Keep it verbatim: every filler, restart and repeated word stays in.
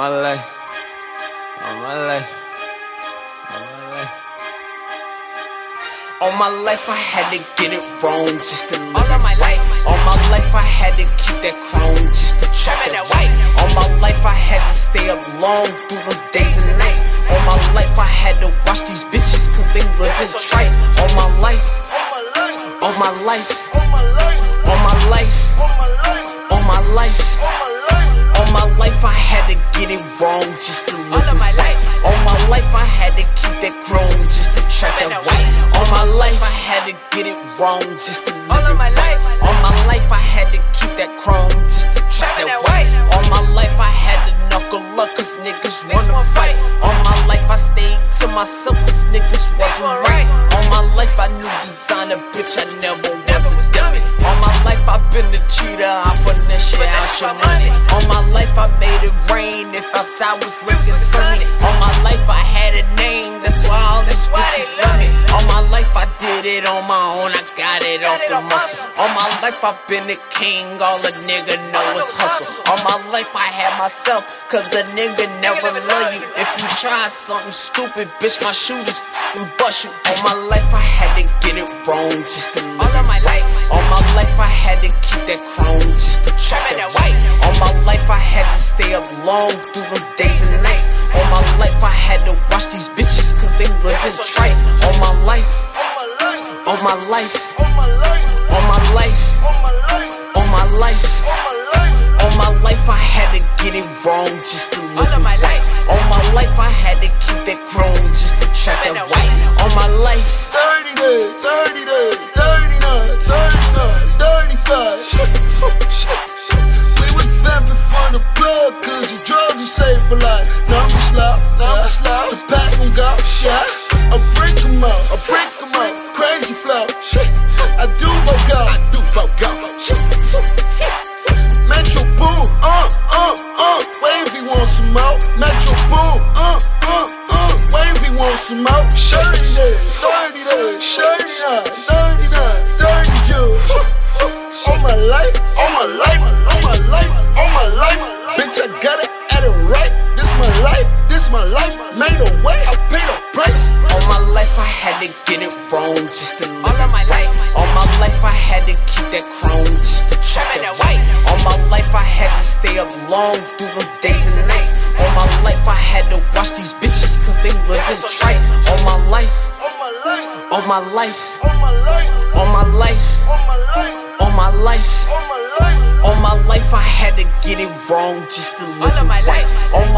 my life, all my life, all my life. All my life I had to get it wrong just to live. All of my life, all my life I had to keep that chrome just to trap that white. All my life I had to stay up long through the days and nights. All my life I had to watch these bitches cause they live in trife. All my life, all my life, all my life, all my life, all my life I had to get it wrong just to live. all of my life, all my life I had to keep that chrome just to trap that white. All my life I had to get it wrong just to live. all of my life, all my life I had to keep that chrome just to trap that white. All my life I had to knuckle up cause niggas wanna fight. All my life I stayed to myself cause niggas wasn't right. All my life I knew designer, bitch, I never was a dummy. All my life I been a cheater, I finesse shit out your money. All my life I made it rain if outside was looking sunny. All my life I had a name, that's why all these bitches love me. All my life I did it on my own, I got it off the muscle. All my life I been a king, all a nigga know is hustle. All my life I had myself, cause a nigga never love you. If you try something stupid, bitch, my shooters f***ing bust you. All my life I had to get it wrong just to live. all of my life, All my life I had to keep that chrome just to trap that white. All my life I had to stay up long through the days and nights. All my life I had to watch these bitches cause they live in trife. All my life, all my life, all my life, all my life, all my life I had to get it wrong just to live. all of my life, All my life I had to keep that chrome just to trap that white. All my life, thirty days, thirty days, thirty-nine, thirty-nine, thirty-five. We was vamping for the plug, cause you drugs you save for life. Now I'm slap, now I'm slap. The pack gon' got shot. I break 'em out, I break 'em out. Crazy flow. I do bug out, I do bug out. Metro boom, uh, uh, uh. Wavy want some out. Metro boom, uh, uh, uh. Wavy want some out. thirty days, thirty days, thirty-nine, thirty-nine, thirty Jews. All my life, all my life, all my life, all my life. Bitch, I got it at it right. This my life, this my life. Made a way, I paid a price. all my life I had to get it wrong just to live. all of my life, All my life I had to keep that chrome just to trap that white. All my life I had to stay up long through the days and nights. All my life I had to watch these bitches cause they live in trife. All my life, All my life, all my life, all my life, all my life, all my life, all my life, all my life. all my life I had to get it wrong just to live. all of my life, All